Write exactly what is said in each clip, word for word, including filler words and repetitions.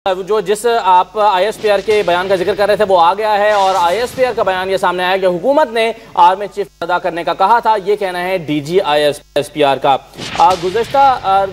जो जिस आप आई एस पी आर के बयान का जिक्र कर रहे थे वो आ गया है और आई एस पी आर का बयान ये सामने आया कि हुकूमत ने आर्मी चीफ अदा करने का कहा था। ये कहना है D G I S P R का। गुज़श्ता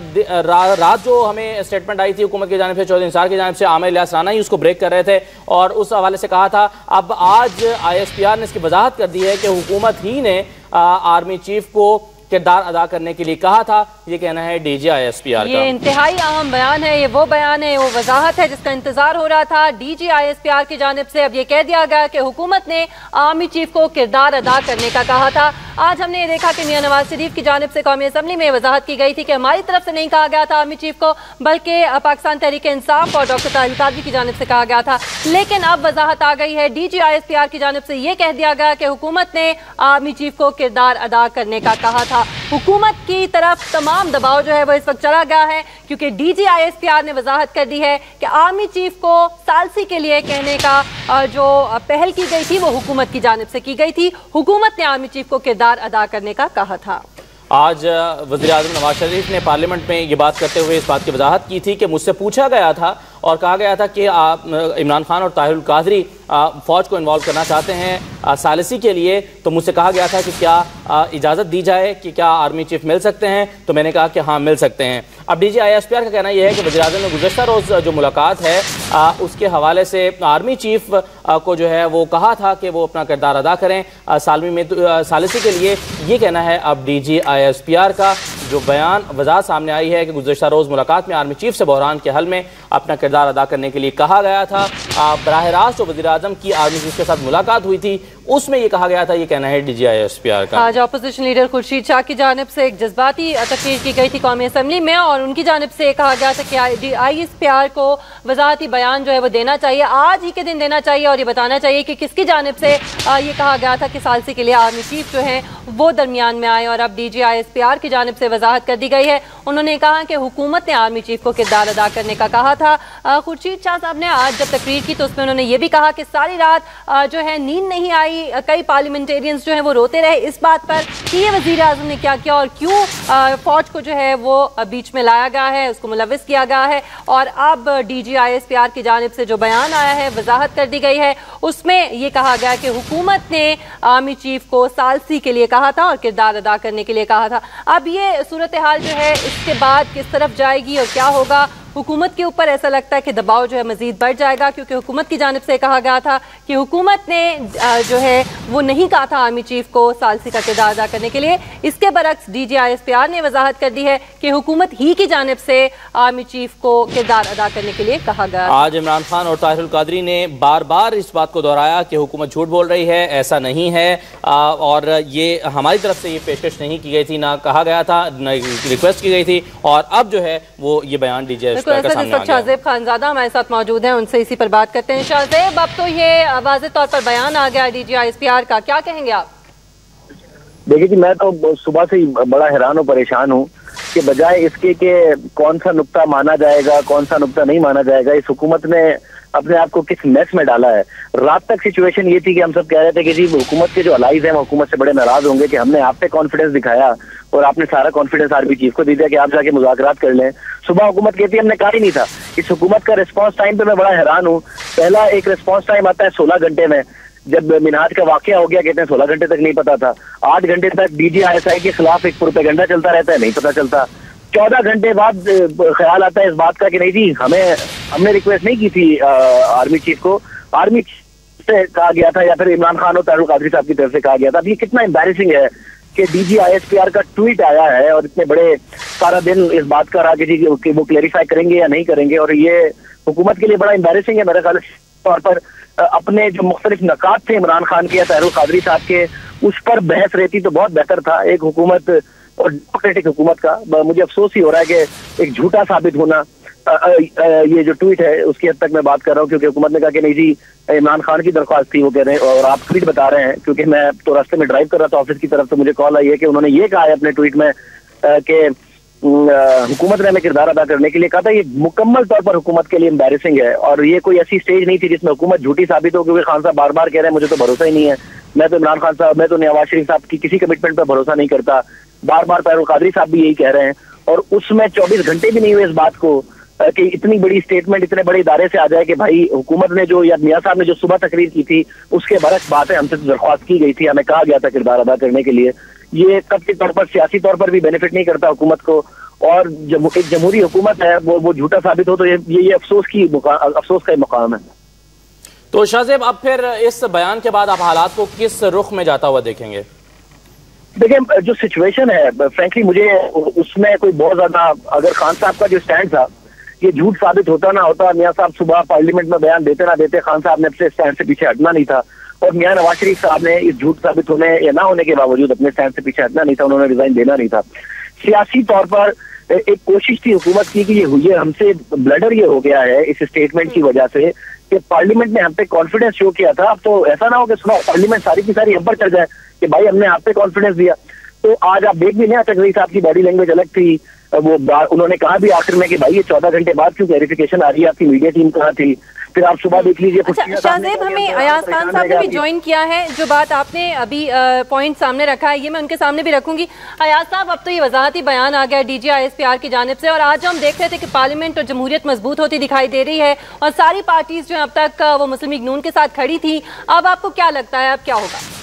रा, रात जो हमें स्टेटमेंट आई थी हुकूमत की जानिब से, चौधरी निसार की जानिब से, आमिर इलियास राना ही उसको ब्रेक कर रहे थे और उस हवाले से कहा था। अब आज आई एस पी आर ने इसकी वजाहत कर दी है कि हुकूमत ही ने आर्मी चीफ को किरदार अदा करने के लिए कहा था। ये कहना है D G I S P R का। ये इंतहाई अहम बयान है, ये वो बयान है, वो वजाहत है जिसका इंतजार हो रहा था D G I S P R की जानिब से। अब ये कह दिया गया कि हुकूमत ने आर्मी चीफ को किरदार अदा करने का कहा था। आज हमने ये देखा कि मियां नवाज शरीफ की जानिब से कौमी असम्बली में वजाहत की गई थी कि हमारी तरफ से नहीं कहा गया था आर्मी चीफ को, बल्कि पाकिस्तान तहरीक इंसाफ और डॉक्टर ताहिर कादरी की जानिब से कहा गया था। लेकिन अब वजाहत आ गई है D G I S P R की जानिब से, ये कह दिया गया कि हुकूमत ने आर्मी चीफ को किरदार अदा करने का कहा था। हुकूमत की तरफ तमाम दबाव जो है वो इस वक्त चला गया है, क्योंकि D G I S P R ने वजाहत कर दी है कि आर्मी चीफ को सालसी के लिए कहने का जो पहल की गई थी वो हुकूमत की जानिब से की गई थी। हुकूमत ने आर्मी चीफ को किरदार अदा करने का कहा था। आज वज़ीर आज़म नवाज शरीफ ने पार्लियामेंट में ये बात करते हुए इस बात की वजाहत की थी कि मुझसे पूछा गया था और कहा गया था कि आप इमरान खान और ताहिर कादरी फ़ौज को इन्वॉल्व करना चाहते हैं सालिसी के लिए, तो मुझसे कहा गया था कि क्या इजाज़त दी जाए कि क्या आर्मी चीफ मिल सकते हैं, तो मैंने कहा कि हाँ मिल सकते हैं। अब D G I S P R का कहना यह है कि वज़ीर आज़म ने गुज़श्ता रोज़ जो मुलाकात है आ, उसके हवाले से आर्मी चीफ आ, को जो है वो कहा था कि वो अपना किरदार अदा करें आ, सालमी में आ, सालिसी के लिए। ये कहना है अब D G I S P R का। जो बयान वजाहत सामने आई है कि गुज़श्ता रोज़ मुलाकात में आर्मी चीफ से बहरान के हल में अपना किरदार अदा करने के लिए कहा गया था। बराह रास्त जो वज़ीर आज़म की आर्मी चीफ के साथ मुलाकात हुई थी उसमें ये कहा गया था। ये कहना है D G I S P R का। आज अपोजिशन लीडर खुर्शीद शाह की जानिब से एक जज्बाती तकरीर की गई थी कौमी असम्बली में और उनकी जानिब से कहा गया था कि आई एस पी आर को वजाहती बयान जो है वो देना चाहिए, आज ही के दिन देना चाहिए और ये बताना चाहिए कि किसकी जानिब से ये कहा गया था कि सालसी के लिए आर्मी चीफ जो है वो दरमियान में आए। और अब D G I S P R की जानिब से वजाहत कर दी गई है। उन्होंने कहा कि हुकूमत ने आर्मी चीफ को किरदार अदा करने का कहा था। खुर्शीद शाह साहब ने आज जब तकरीर की तो उसमें उन्होंने ये भी कहा कि सारी रात जो है नींद नहीं आई, कई पार्लियामेंटेरियंस जो है वो रोते रहे इस बात पर कि ये वज़ीर आज़म ने क्या किया और क्यों फौज को जो है वो बीच में लाया गया है, उसको मुलविस किया गया है। और अब D G I S P R की जानिब से जो बयान आया है, वजाहत कर दी गई है, उसमें ये कहा गया कि हुकूमत ने आर्मी चीफ को सालसी के लिए कहा था और किरदार अदा करने के लिए कहा था। अब ये सूरत हाल जो है इसके बाद किस तरफ जाएगी और क्या होगा, हुकूमत के ऊपर ऐसा लगता है कि दबाव जो है मजीद बढ़ जाएगा, क्योंकि हुकूमत की जानिब से कहा गया था कि हुकूमत ने जो है वो नहीं कहा था आर्मी चीफ को सालसी का किरदार अदा करने के लिए। इसके बरक्स D G I S P R ने वजाहत कर दी है कि हुकूमत ही की जानिब से आर्मी चीफ को किरदार अदा करने के लिए कहा गया। आज इमरान खान और ताहिर कादरी ने बार बार इस बात को दोहराया कि हुकूमत झूठ बोल रही है, ऐसा नहीं है और ये हमारी तरफ से ये पेशकश नहीं की गई थी, ना कहा गया था, न रिक्वेस्ट की गई थी। और अब जो है वो ये बयान D G I S P R का सामने आ गया। शाहजेब खानजादा हमारे साथ मौजूद हैं, उनसे इसी पर बात करते हैं। शाहजेब, अब तो ये वाज़ेह तौर पर बयान आ गया D G I S P R का, क्या कहेंगे आप? देखिए जी, मैं तो सुबह से ही बड़ा हैरान और परेशान हूँ कि बजाय इसके कि कौन सा नुक्ता माना जाएगा, कौन सा नुक्ता नहीं माना जाएगा, इस हुकूमत ने अपने आप को किस मैस में डाला है। रात तक सिचुएशन ये थी कि हम सब कह रहे थे कि जी हुकूमत के जो अलाइज हैं वो हुकूमत से बड़े नाराज होंगे कि हमने आप पे कॉन्फिडेंस दिखाया और आपने सारा कॉन्फिडेंस आर्मी चीफ को दे दिया कि आप जाके मुज़ाकरात कर लें। सुबह हुकूमत कहती है हमने कहा ही नहीं था। इस हुकूमत का रिस्पॉन्स टाइम पे मैं बड़ा हैरान हूँ। पहला एक रिस्पॉन्स टाइम आता है सोलह घंटे में, जब मिनहाज का वाकया हो गया कहते हैं सोलह घंटे तक नहीं पता था। आठ घंटे तक D G I S I के खिलाफ एक प्रोपेगेंडा चलता रहता है, नहीं पता चलता। चौदह घंटे बाद ख्याल आता है इस बात का कि नहीं जी हमें हमने रिक्वेस्ट नहीं की थी आ, आर्मी चीफ को, आर्मी से कहा गया था या फिर इमरान खान और ताहिर कादरी साहब की तरफ से कहा गया था। अब ये कितना एम्बैरेसिंग है कि D G I S P R का ट्वीट आया है और इतने बड़े सारा दिन इस बात का रहा कि जी कि वो क्लेरिफाई करेंगे या नहीं करेंगे, और ये हुकूमत के लिए बड़ा एम्बैरेसिंग है मेरे ख्याल तौर पर। अपने जो मुख्तलिफ नकात थे इमरान खान के या ताहिर कादरी साहब के, उस पर बहस रहती तो बहुत बेहतर था। एक हुकूमत और डेमोक्रेटिक हुकूमत का मुझे अफसोस ही हो रहा है कि एक झूठा साबित होना। आ, आ, आ, ये जो ट्वीट है उसकी हद तक मैं बात कर रहा हूँ, क्योंकि हुकूमत ने कहा कि नहीं जी इमरान खान की दरख्वास्त थी, वो कह रहे हैं और आप ट्वीट बता रहे हैं। क्योंकि मैं तो रास्ते में ड्राइव कर रहा था ऑफिस की तरफ, तो मुझे कॉल आई है कि उन्होंने ये कहा है अपने ट्वीट में कि हुकूमत ने हमें किरदार अदा करने के लिए कहा था। ये मुकम्मल तौर पर हुकूमत के लिए एम्बैरेसिंग है और ये कोई ऐसी स्टेज नहीं थी जिसमें हुकूमत झूठी साबित हो, क्योंकि खान साहब बार बार कह रहे हैं मुझे तो भरोसा ही नहीं है, मैं तो इमरान खान साहब, मैं तो नवाज शरीफ साहब की किसी कमिटमेंट पर भरोसा नहीं करता। बार बार ताहिर कादरी साहब भी यही कह रहे हैं और उसमें चौबीस घंटे भी नहीं हुए इस बात को کہ اتنی بڑی اسٹیٹمنٹ اتنے بڑے ادارے سے آ جائے کہ بھائی حکومت نے جو یا میاں صاحب نے جو صبح تقریر کی تھی اس کے برعکس باتیں ہم سے درخواست کی گئی تھی, ہمیں کہا گیا تھا کردار ادا کرنے کے لیے. یہ قطعی طور پر سیاسی طور پر بھی بینیفٹ نہیں کرتا حکومت کو, اور جب ایک جمہوری حکومت ہے وہ وہ جھوٹا ثابت ہو تو یہ یہ افسوس کی افسوس کا مقام ہے. تو شاہ زیب اب پھر اس بیان کے بعد آپ حالات کو کس رخ میں جاتا ہوا دیکھیں گے؟ دیکھیں جو سچویشن ہے فرینکلی مجھے اس میں کوئی بہت زیادہ, اگر خان صاحب کا جو سٹینڈ تھا یہ جھوٹ ثابت ہوتا نہ ہوتا, میاں صاحب صبح پارلیمنٹ میں بیان دیتے نہ دیتے, خان صاحب نے اپنے سٹینڈ سے پیچھے ہٹنا نہیں تھا, اور میاں نواز شریف صاحب نے اس جھوٹ ثابت ہونے یا نہ ہونے کے باوجود اپنے سٹینڈ سے پیچھے ہٹنا نہیں تھا, انہوں نے ریزائن دینا نہیں تھا. سیاسی طور پر ایک کوشش تھی حکومت کی کہ یہ ہوئی ہے, ہم سے بلڈر یہ ہو گیا ہے اس اسٹیٹمنٹ کی وجہ سے کہ پارلیمنٹ نے ہم پہ کانفیڈنس شو کیا تھا. اب تو ایسا نہ ہو کہ صبح پارلیمنٹ ساری کی ساری ہم پر چڑھ جائے کہ بھائی ہم نے آپ پہ کانفیڈنس دیا. تو آج آپ دیکھ بھی نہیں آتے, رئیس صاحب کی باڈی لینگویج الگ تھی, وہ انہوں نے کہا بھی آخر میں کہ بھائی یہ چودہ گھنٹے بعد کیوں کلیریفیکیشن آ رہی ہے, آپ کی میڈیا ٹیم کہاں تھی. پھر آپ صبح دیکھ لیجیے. شاہ زیب ہمیں ایاز خان صاحب نے بھی جوائن کیا ہے, جو بات آپ نے ابھی پوائنٹ سامنے رکھا ہے یہ میں ان کے سامنے بھی رکھوں گی. ایاز صاحب اب تو یہ وضاحتی بیان آ گیا D G I S P R کی جانب سے, اور آج ہم دیکھ رہے تھے کہ پارلیمنٹ اور جمہوریت مضبوط ہوتی دکھائی دے رہی ہے اور ساری پارٹیز جو اب تک وہ مسلم لیگ نون کے ساتھ کھڑی تھی, اب آپ کو کیا لگتا ہے اب کیا ہوگا؟